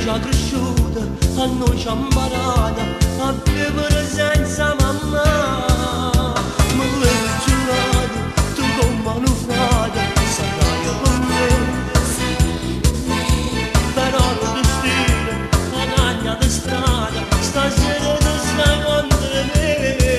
già cresciuta, a noi ci ammarata, a vivere senza mamma. Ma lei mi giurato, tu come un frate, sarai con me. Però il destino, la cagna di strada, stasera tu stai contro me.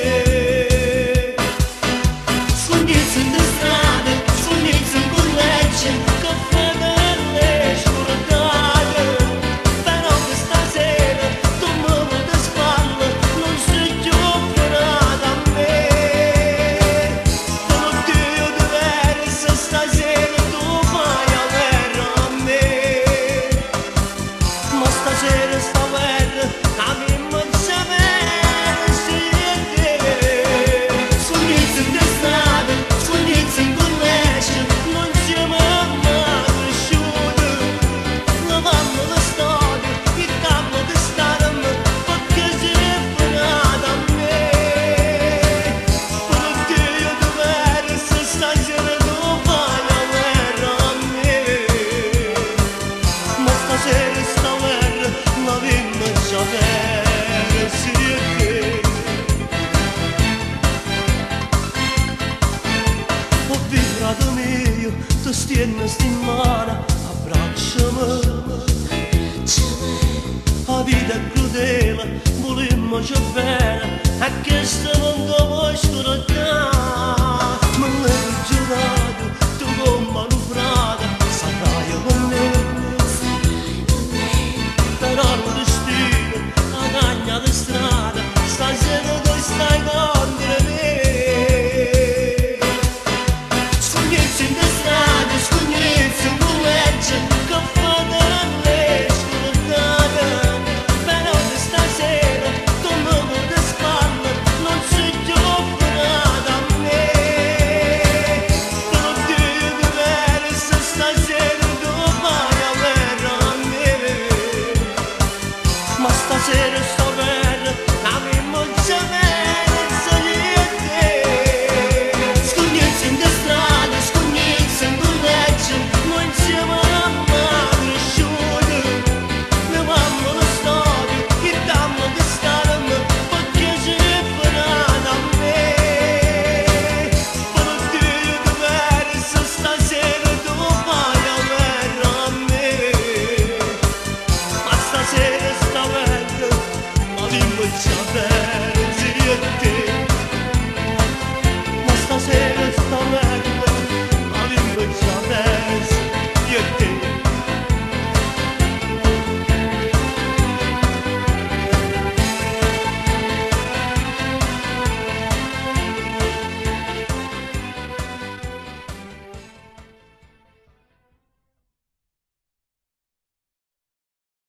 Sognizi in strada, sognizi in collegio, caffè per le scordate. Però questa sera tu mi vuoi di spalle, non sei più tornata a me. Però Dio diverso, stasera tu fai la guerra a me. Ma stasera sta guerra, la mia sapere se è te. Sognizi in strada, sognizi in collegio, non siamo mai cresciuti. Lavammo la storia, il capo di starmi, perché sei tornata a me. Però Dio diverso, stasera tu fai la guerra a me. Ma stasera sta guerra, la vinna sapere se è te. Oh vibrato mio, tu stieni in mano, abbracciami. La vita è crudele, volimmoci bene, e questo non lo vuoi scordare. Ma lei mi giurato, tu come un frate, sarai con me. Però il destino, la cagna di strada,